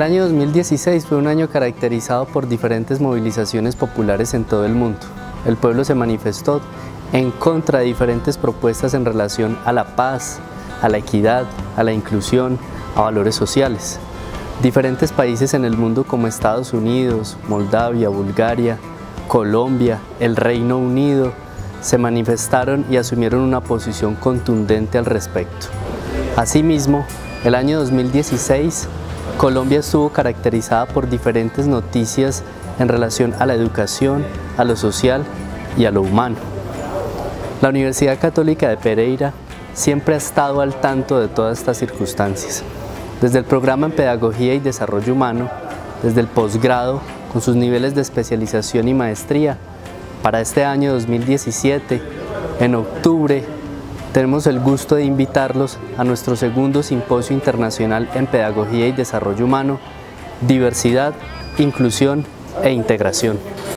El año 2016 fue un año caracterizado por diferentes movilizaciones populares en todo el mundo. El pueblo se manifestó en contra de diferentes propuestas en relación a la paz, a la equidad, a la inclusión, a valores sociales. Diferentes países en el mundo como Estados Unidos, Moldavia, Bulgaria, Colombia, el Reino Unido, se manifestaron y asumieron una posición contundente al respecto. Asimismo, el año 2016, Colombia estuvo caracterizada por diferentes noticias en relación a la educación, a lo social y a lo humano. La Universidad Católica de Pereira siempre ha estado al tanto de todas estas circunstancias. Desde el programa en Pedagogía y Desarrollo Humano, desde el posgrado, con sus niveles de especialización y maestría, para este año 2017, en octubre, tenemos el gusto de invitarlos a nuestro segundo Simposio Internacional en Pedagogía y Desarrollo Humano, Diversidad, Inclusión e Integración.